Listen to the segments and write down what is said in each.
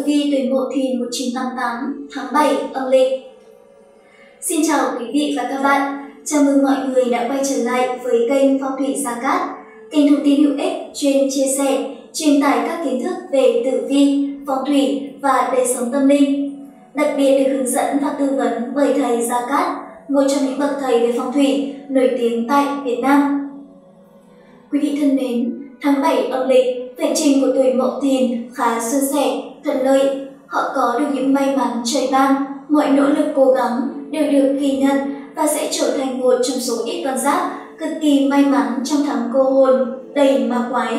vi tuổi Mậu Thìn 1988 tháng 7 âm lịch. Xin chào quý vị và các bạn. Chào mừng mọi người đã quay trở lại với kênh Phong thủy Gia Cát, kênh thông tin hữu ích chuyên chia sẻ, truyền tải các kiến thức về tử vi, phong thủy và đời sống tâm linh. Đặc biệt được hướng dẫn và tư vấn bởi thầy Gia Cát, một trong những bậc thầy về phong thủy nổi tiếng tại Việt Nam. Quý vị thân mến, tháng 7 âm lịch, vận trình của tuổi Mậu Thìn khá suôn sẻ, thuận lợi. Họ có được những may mắn trời ban, mọi nỗ lực cố gắng đều được ghi nhận và sẽ trở thành một trong số ít con giáp cực kỳ may mắn trong tháng cô hồn đầy ma quái.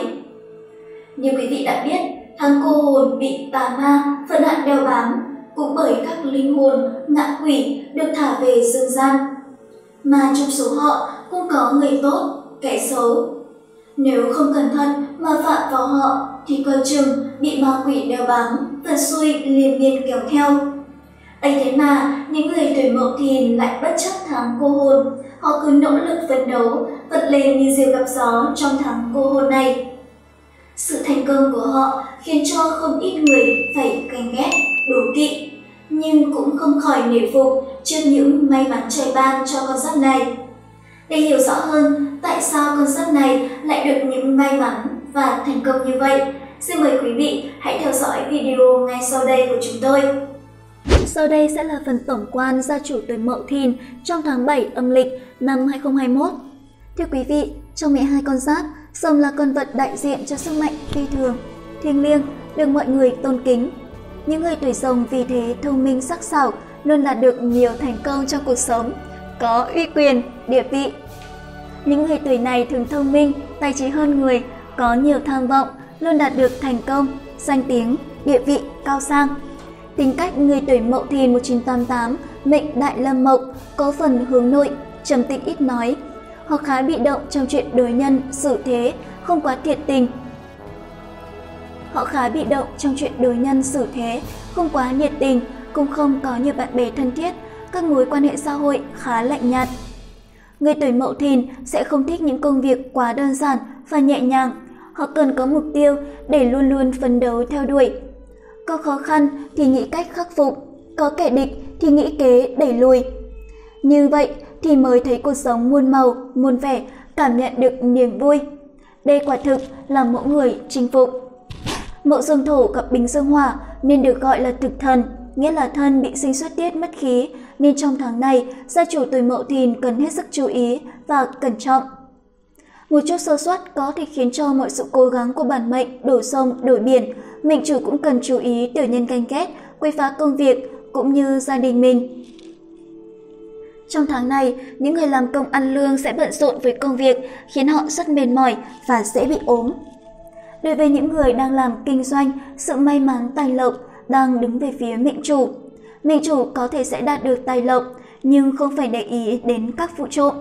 Như quý vị đã biết, tháng cô hồn bị tà ma, vận hạn đeo bám, cũng bởi các linh hồn, ngạ quỷ được thả về dương gian. Mà trong số họ cũng có người tốt, kẻ xấu. Nếu không cẩn thận mà phạm vào họ thì coi chừng bị ma quỷ đeo bám, vận xui liên miên kéo theo. Ấy thế mà những người tuổi Mậu Thìn lại bất chấp tháng cô hồn, họ cứ nỗ lực phấn đấu, vượt lên như diều gặp gió trong tháng cô hồn này. Sự thành công của họ khiến cho không ít người phải ganh ghét, đố kỵ, nhưng cũng không khỏi nể phục trước những may mắn trời ban cho con giáp này. Để hiểu rõ hơn tại sao con giáp này lại được những may mắn và thành công như vậy, xin mời quý vị hãy theo dõi video ngay sau đây của chúng tôi. Sau đây sẽ là phần tổng quan gia chủ tuổi Mậu Thìn trong tháng 7 âm lịch năm 2021. Thưa quý vị, trong 12 con giáp, Rồng là con vật đại diện cho sức mạnh phi thường, thiêng liêng, được mọi người tôn kính. Những người tuổi Rồng vì thế thông minh sắc sảo, luôn đạt được nhiều thành công trong cuộc sống, có uy quyền, địa vị. Những người tuổi này thường thông minh, tài trí hơn người, có nhiều tham vọng, luôn đạt được thành công, danh tiếng, địa vị cao sang. Tính cách người tuổi Mậu Thìn 1988, mệnh đại lâm mộc, có phần hướng nội, trầm tĩnh ít nói. Họ khá bị động trong chuyện đối nhân, xử thế, không quá thiệt tình. Nhiệt tình, cũng không có nhiều bạn bè thân thiết, các mối quan hệ xã hội khá lạnh nhạt. Người tuổi Mậu Thìn sẽ không thích những công việc quá đơn giản và nhẹ nhàng. Họ cần có mục tiêu để luôn luôn phấn đấu theo đuổi. Có khó khăn thì nghĩ cách khắc phục, có kẻ địch thì nghĩ kế đẩy lùi. Như vậy thì mới thấy cuộc sống muôn màu, muôn vẻ, cảm nhận được niềm vui. Đây quả thực là mẫu người chinh phục. Mậu dương thổ gặp bính dương hỏa nên được gọi là thực thần, nghĩa là thân bị sinh xuất tiết mất khí, nên trong tháng này, gia chủ tuổi Mậu Thìn cần hết sức chú ý và cẩn trọng. Một chút sơ suất có thể khiến cho mọi sự cố gắng của bản mệnh đổ sông, đổi biển. Mệnh chủ cũng cần chú ý tiểu nhân ganh ghét, quấy phá công việc cũng như gia đình mình. Trong tháng này, những người làm công ăn lương sẽ bận rộn với công việc, khiến họ rất mệt mỏi và dễ bị ốm. Đối với những người đang làm kinh doanh, sự may mắn tài lộc đang đứng về phía mệnh chủ. Mệnh chủ có thể sẽ đạt được tài lộc, nhưng không phải để ý đến các vụ trộm.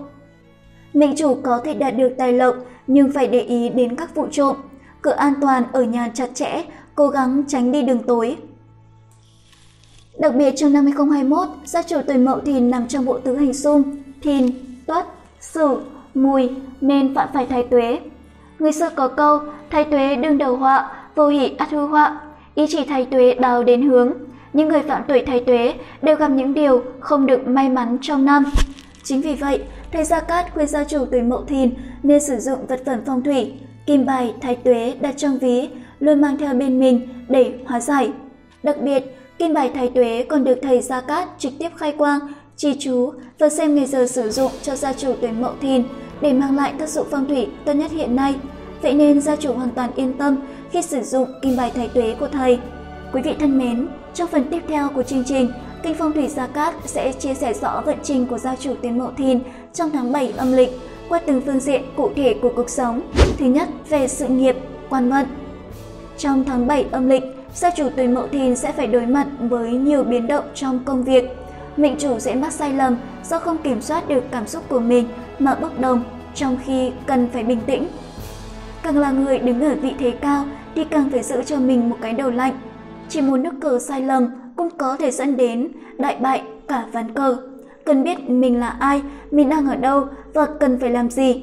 Cửa an toàn ở nhà chặt chẽ, cố gắng tránh đi đường tối. Đặc biệt trong năm 2021, gia chủ tuổi Mậu Thìn nằm trong bộ tứ hành xung Thìn, Tuất, Sửu, Mùi nên phạm phải thái tuế. Người xưa có câu thái tuế đương đầu họa, vô hỷ ắt hư họa, ý chỉ thái tuế đào đến hướng. Những người phạm tuổi thái tuế đều gặp những điều không được may mắn trong năm. Chính vì vậy, thầy Gia Cát khuyên gia chủ tuổi Mậu Thìn nên sử dụng vật phẩm phong thủy, kim bài thái tuế đặt trong ví, luôn mang theo bên mình để hóa giải. Đặc biệt, kim bài thái tuế còn được thầy Gia Cát trực tiếp khai quang, trì chú và xem ngày giờ sử dụng cho gia chủ tuổi Mậu Thìn để mang lại tác dụng phong thủy tốt nhất hiện nay. Vậy nên gia chủ hoàn toàn yên tâm khi sử dụng kim bài thái tuế của thầy. Quý vị thân mến, trong phần tiếp theo của chương trình, kênh Phong thủy Gia Cát sẽ chia sẻ rõ vận trình của gia chủ tuổi Mậu Thìn trong tháng 7 âm lịch qua từng phương diện cụ thể của cuộc sống. Thứ nhất, về sự nghiệp, quan vận. Trong tháng 7 âm lịch, gia chủ tuổi Mậu Thìn sẽ phải đối mặt với nhiều biến động trong công việc. Mệnh chủ sẽ mắc sai lầm do không kiểm soát được cảm xúc của mình mà bốc đồng, trong khi cần phải bình tĩnh. Càng là người đứng ở vị thế cao thì càng phải giữ cho mình một cái đầu lạnh. Chỉ một nước cờ sai lầm cũng có thể dẫn đến đại bại cả ván cờ. Cần biết mình là ai, mình đang ở đâu và cần phải làm gì.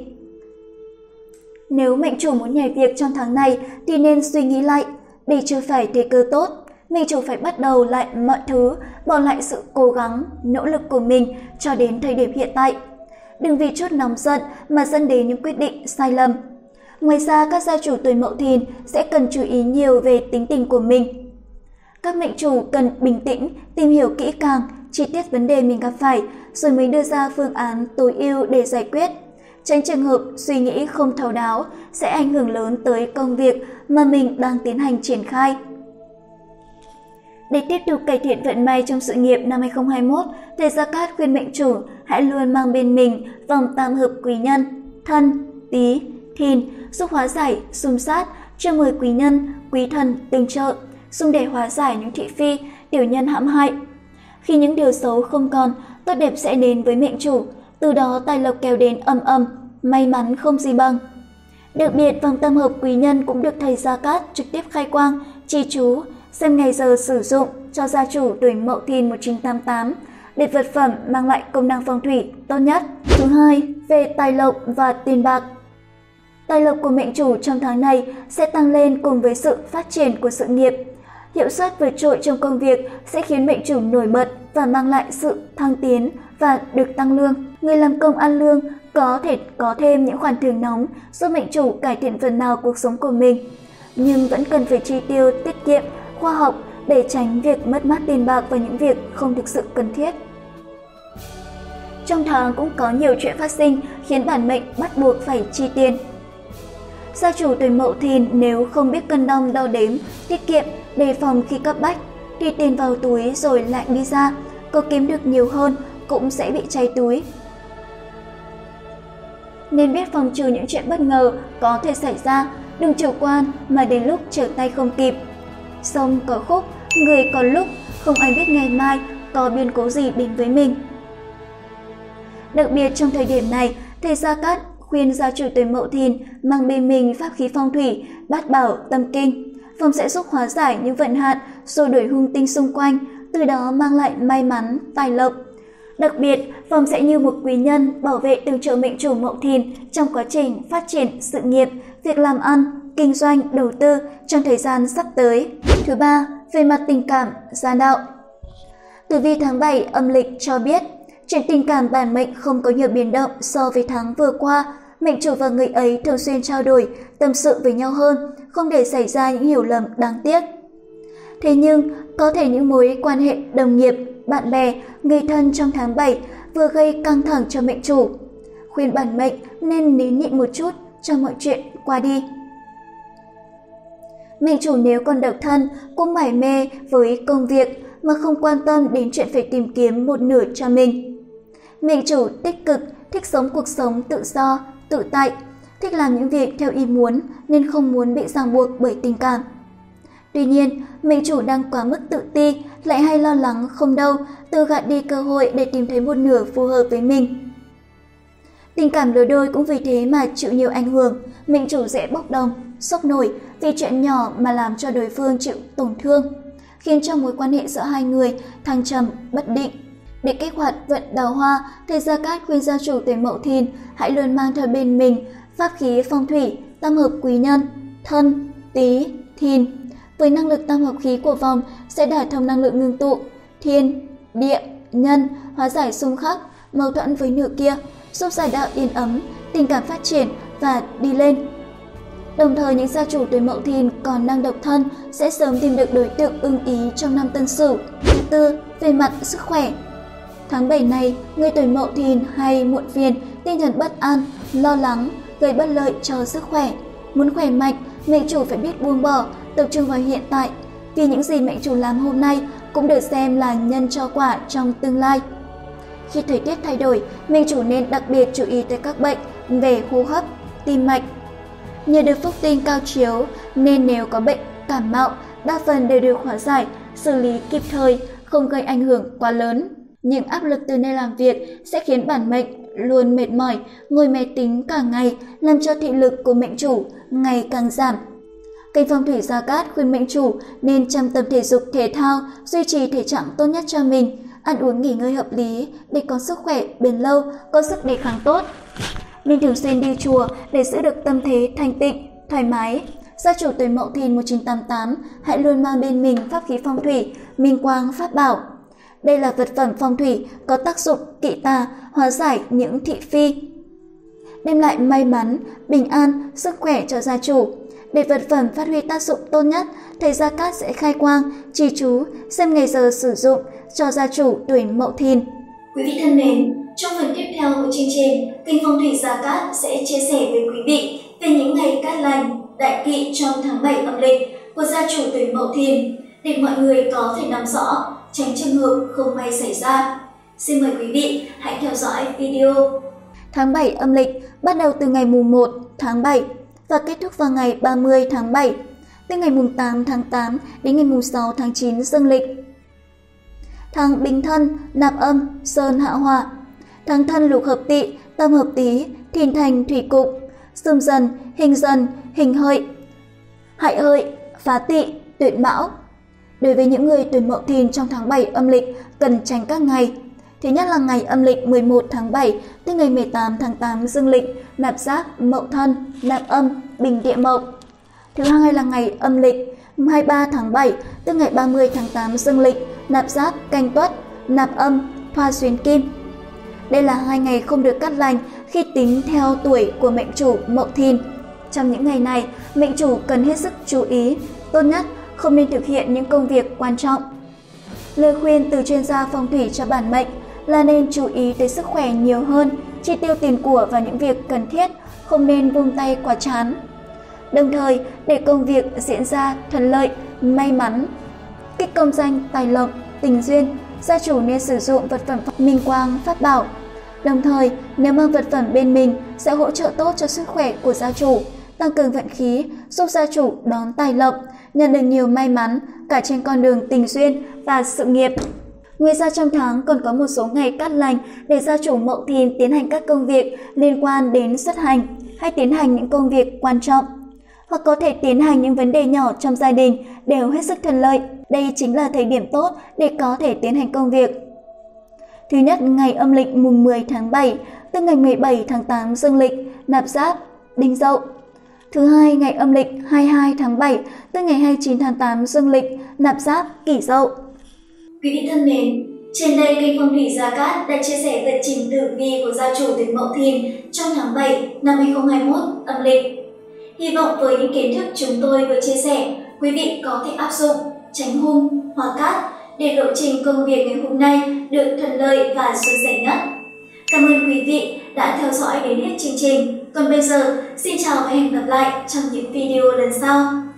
Nếu mệnh chủ muốn nhảy việc trong tháng này thì nên suy nghĩ lại, đây chưa phải thời cơ tốt. Mệnh chủ phải bắt đầu lại mọi thứ, bỏ lại sự cố gắng, nỗ lực của mình cho đến thời điểm hiện tại. Đừng vì chút nóng giận mà dẫn đến những quyết định sai lầm. Ngoài ra, các gia chủ tuổi Mậu Thìn sẽ cần chú ý nhiều về tính tình của mình. Các mệnh chủ cần bình tĩnh, tìm hiểu kỹ càng, chi tiết vấn đề mình gặp phải, rồi mới đưa ra phương án tối ưu để giải quyết. Tránh trường hợp suy nghĩ không thấu đáo sẽ ảnh hưởng lớn tới công việc mà mình đang tiến hành triển khai. Để tiếp tục cải thiện vận may trong sự nghiệp năm 2021, thầy Gia Cát khuyên mệnh chủ hãy luôn mang bên mình vòng tam hợp quý nhân, Thân, Tý, Thìn, giúp hóa giải xung sát, cho mời quý nhân, quý thần tương trợ, dùng để hóa giải những thị phi, tiểu nhân hãm hại. Khi những điều xấu không còn, tốt đẹp sẽ đến với mệnh chủ, từ đó tài lộc kéo đến ầm ầm, may mắn không gì bằng. Đặc biệt, vòng tam hợp quý nhân cũng được thầy Gia Cát trực tiếp khai quang, chỉ chú, xem ngày giờ sử dụng cho gia chủ tuổi Mậu Thìn 1988 để vật phẩm mang lại công năng phong thủy tốt nhất. Thứ hai, về tài lộc và tiền bạc. Tài lộc của mệnh chủ trong tháng này sẽ tăng lên cùng với sự phát triển của sự nghiệp. Hiệu suất vượt trội trong công việc sẽ khiến mệnh chủ nổi bật và mang lại sự thăng tiến và được tăng lương. Người làm công ăn lương có thể có thêm những khoản thưởng nóng giúp mệnh chủ cải thiện phần nào cuộc sống của mình, nhưng vẫn cần phải chi tiêu tiết kiệm, khoa học để tránh việc mất mát tiền bạc và những việc không thực sự cần thiết. Trong tháng cũng có nhiều chuyện phát sinh khiến bản mệnh bắt buộc phải chi tiền. Gia chủ tuổi Mậu Thìn nếu không biết cân đong đo đếm, tiết kiệm, đề phòng khi cấp bách, thì tiền vào túi rồi lại đi ra, có kiếm được nhiều hơn cũng sẽ bị cháy túi. Nên biết phòng trừ những chuyện bất ngờ có thể xảy ra, đừng chủ quan mà đến lúc trở tay không kịp. Sông có khúc, người có lúc, không ai biết ngày mai có biến cố gì đến với mình. Đặc biệt trong thời điểm này, thầy Gia Cát khuyên gia chủ tuổi Mậu Thìn mang bên mình pháp khí phong thủy Bát Bảo Tâm Kinh. Phòng sẽ giúp hóa giải những vận hạn, xua đuổi hung tinh xung quanh, từ đó mang lại may mắn, tài lộc. Đặc biệt, phòng sẽ như một quý nhân bảo vệ tương trợ mệnh chủ Mậu Thìn trong quá trình phát triển sự nghiệp, việc làm ăn, kinh doanh, đầu tư trong thời gian sắp tới. Thứ ba, về mặt tình cảm, gia đạo. Tử vi tháng 7 âm lịch cho biết, chuyện tình cảm bản mệnh không có nhiều biến động so với tháng vừa qua. Mệnh chủ và người ấy thường xuyên trao đổi, tâm sự với nhau hơn, không để xảy ra những hiểu lầm đáng tiếc. Thế nhưng, có thể những mối quan hệ đồng nghiệp, bạn bè, người thân trong tháng 7 vừa gây căng thẳng cho mệnh chủ. Khuyên bản mệnh nên nín nhịn một chút cho mọi chuyện qua đi. Mệnh chủ nếu còn độc thân cũng mải mê với công việc mà không quan tâm đến chuyện phải tìm kiếm một nửa cho mình. Mệnh chủ tích cực, thích sống cuộc sống tự do, tự tại, thích làm những việc theo ý muốn nên không muốn bị ràng buộc bởi tình cảm. Tuy nhiên, mệnh chủ đang quá mức tự ti, lại hay lo lắng không đâu, tự gạt đi cơ hội để tìm thấy một nửa phù hợp với mình. Tình cảm lứa đôi cũng vì thế mà chịu nhiều ảnh hưởng, mệnh chủ dễ bốc đồng, sốc nổi vì chuyện nhỏ mà làm cho đối phương chịu tổn thương, khiến cho mối quan hệ giữa hai người thăng trầm, bất định. Để kích hoạt vận đào hoa, thầy Gia Cát khuyên gia chủ tuổi Mậu Thìn hãy luôn mang theo bên mình pháp khí phong thủy tam hợp quý nhân, Thân, Tý, Thìn. Với năng lực tam hợp khí của vòng sẽ đả thông năng lượng ngưng tụ, thiên, địa, nhân, hóa giải xung khắc, mâu thuẫn với nửa kia, giúp giải đạo yên ấm, tình cảm phát triển và đi lên. Đồng thời, những gia chủ tuổi Mậu Thìn còn đang độc thân sẽ sớm tìm được đối tượng ưng ý trong năm Tân Sửu. Thứ tư, về mặt sức khỏe. Tháng 7 này, người tuổi Mậu Thìn hay muộn phiền, tinh thần bất an, lo lắng, gây bất lợi cho sức khỏe. Muốn khỏe mạnh, mệnh chủ phải biết buông bỏ, tập trung vào hiện tại, vì những gì mệnh chủ làm hôm nay cũng được xem là nhân cho quả trong tương lai. Khi thời tiết thay đổi, mệnh chủ nên đặc biệt chú ý tới các bệnh về hô hấp, tim mạch. Nhờ được phúc tinh cao chiếu nên nếu có bệnh cảm mạo, đa phần đều được hóa giải, xử lý kịp thời, không gây ảnh hưởng quá lớn. Nhưng áp lực từ nơi làm việc sẽ khiến bản mệnh luôn mệt mỏi, ngồi máy tính cả ngày, làm cho thị lực của mệnh chủ ngày càng giảm. Kênh Phong thủy Gia Cát khuyên mệnh chủ nên chăm tập thể dục thể thao, duy trì thể trạng tốt nhất cho mình, ăn uống nghỉ ngơi hợp lý để có sức khỏe bền lâu, có sức đề kháng tốt. Nên thường xuyên đi chùa để giữ được tâm thế thanh tịnh, thoải mái. Gia chủ tuổi Mậu Thìn 1988 hãy luôn mang bên mình pháp khí phong thủy, minh quang pháp bảo. Đây là vật phẩm phong thủy có tác dụng kỵ tà, hóa giải những thị phi, đem lại may mắn, bình an, sức khỏe cho gia chủ. Để vật phẩm phát huy tác dụng tốt nhất, thầy Gia Cát sẽ khai quang, trì chú, xem ngày giờ sử dụng cho gia chủ tuổi Mậu Thìn. Quý vị thân mến, trong phần tiếp theo của chương trình, kênh Phong thủy Gia Cát sẽ chia sẻ với quý vị về những ngày cát lành, đại kỵ trong tháng 7 âm lịch của gia chủ tuổi Mậu Thìn để mọi người có thể nắm rõ, tránh trường hợp không may xảy ra. Xin mời quý vị hãy theo dõi video. Tháng 7 âm lịch bắt đầu từ ngày mùng 1 tháng 7 và kết thúc vào ngày 30 tháng 7, từ ngày mùng 8 tháng 8 đến ngày mùng 6 tháng 9 dương lịch. Tháng Bính Thân, Nạp Âm, Sơn Hạ Hỏa. Tháng Thân lục hợp Tỵ, Tâm hợp Tý, Thìn Thành thủy cục, Xung Dần, Hình Hợi, Hại Hợi, Phá Tỵ, Tuyệt Mão. Đối với những người tuổi Mậu Thìn trong tháng 7 âm lịch cần tránh các ngày. Thứ nhất là ngày âm lịch 11 tháng 7, tức ngày 18 tháng 8 dương lịch, Nạp Giáp, Mậu Thân, Nạp Âm, Bình Địa Mậu. Thứ hai là ngày âm lịch 23 tháng 7, tức ngày 30 tháng 8 dương lịch, Nạp Giáp, Canh Tuất, Nạp Âm, Thoa Xuyến Kim. Đây là hai ngày không được cát lành khi tính theo tuổi của mệnh chủ Mậu Thìn. Trong những ngày này, mệnh chủ cần hết sức chú ý, tốt nhất không nên thực hiện những công việc quan trọng. Lời khuyên từ chuyên gia phong thủy cho bản mệnh là nên chú ý tới sức khỏe nhiều hơn, chi tiêu tiền của vào những việc cần thiết, không nên vung tay quá chán. Đồng thời, để công việc diễn ra thuận lợi, may mắn, kích công danh, tài lộc, tình duyên, gia chủ nên sử dụng vật phẩm minh quang pháp bảo. Đồng thời, nếu mang vật phẩm bên mình sẽ hỗ trợ tốt cho sức khỏe của gia chủ, tăng cường vận khí, giúp gia chủ đón tài lộc, nhận được nhiều may mắn cả trên con đường tình duyên và sự nghiệp. Ngoài ra trong tháng còn có một số ngày cát lành để gia chủ Mậu Thìn tiến hành các công việc liên quan đến xuất hành hay tiến hành những công việc quan trọng, hoặc có thể tiến hành những vấn đề nhỏ trong gia đình đều hết sức thuận lợi. Đây chính là thời điểm tốt để có thể tiến hành công việc. Thứ nhất, ngày âm lịch mùng 10 tháng 7, tức ngày 17 tháng 8 dương lịch, Nạp Giáp, Đinh Dậu. Thứ hai, ngày âm lịch 22 tháng 7, tức ngày 29 tháng 8 dương lịch, Nạp Giáp, Kỷ Dậu. Quý vị thân mến, trên đây kênh Phong thủy Gia Cát đã chia sẻ lịch trình tử vi của gia chủ tuổi Mậu Thìn trong tháng 7 năm 2021 âm lịch. Hy vọng với những kiến thức chúng tôi vừa chia sẻ, quý vị có thể áp dụng, tránh hung, hóa cát để lộ trình công việc ngày hôm nay được thuận lợi và suôn sẻ nhất. Cảm ơn quý vị đã theo dõi đến hết chương trình. Còn bây giờ, xin chào và hẹn gặp lại trong những video lần sau.